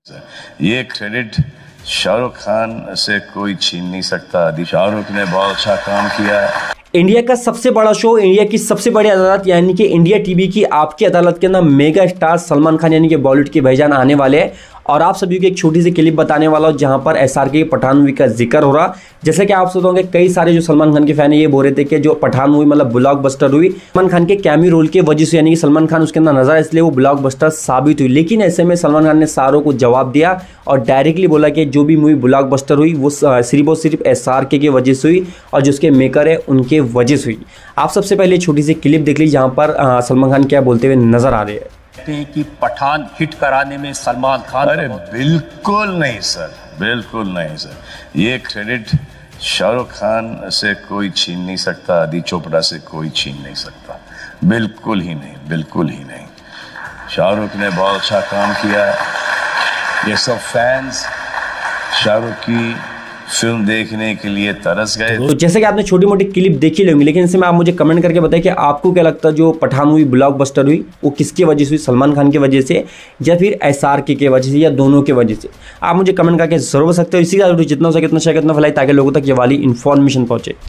ये क्रेडिट शाहरुख खान से कोई छीन नहीं सकता। शाहरुख ने बहुत अच्छा काम किया है। इंडिया का सबसे बड़ा शो, इंडिया की सबसे बड़ी अदालत यानी कि इंडिया टीवी की आपकी अदालत के अंदर मेगा स्टार सलमान खान यानी कि बॉलीवुड के भाईजान आने वाले हैं। और आप सभी को एक छोटी सी क्लिप बताने वाला हूं जहां पर SRK की पठान मूवी का जिक्र हो रहा। जैसे कि आप सोचते होंगे कई सारे जो सलमान खान के फैन है ये बोल रहे थे कि जो पठान मूवी मतलब ब्लॉकबस्टर हुई सलमान खान के कैमी रोल की वजह से, यानी कि सलमान खान उसके अंदर नजर इसलिए वो ब्लॉकबस्टर साबित हुई। लेकिन ऐसे में सलमान खान ने सारों को जवाब दिया और डायरेक्टली बोला कि जो भी मूवी ब्लॉकबस्टर हुई वो सिर्फ और सिर्फ SRK की वजह से हुई और जो उसके मेकर है उनके वजह से हुई। आप सबसे पहले छोटी सी क्लिप देख लीजिए जहां पर सलमान खान क्या बोलते हुए नजर आ रहे हैं कि पठान हिट कराने में सलमान खान। अरे बिल्कुल नहीं सर, बिल्कुल नहीं सर। ये क्रेडिट शाहरुख खान से कोई छीन नहीं सकता, आदि चोपड़ा से कोई छीन नहीं सकता। बिल्कुल ही नहीं, बिल्कुल ही नहीं। शाहरुख ने बहुत अच्छा काम किया है। ये सब फैंस शाहरुख की फिल्म देखने के लिए तरस गए। तो जैसे कि आपने छोटी मोटी क्लिप देखी होंगी, लेकिन इसमें आप मुझे कमेंट करके बताएं कि आपको क्या लगता है जो पठान मूवी ब्लॉकबस्टर हुई वो किसकी वजह से हुई, सलमान खान की वजह से या फिर SRK की वजह से या दोनों की वजह से। आप मुझे कमेंट करके जरूर सकते हो। इसी का जितना हो सके उतना शेयर करना फैलाए ताकि लोगों तक ये वाली इन्फॉर्मेशन पहुंचे।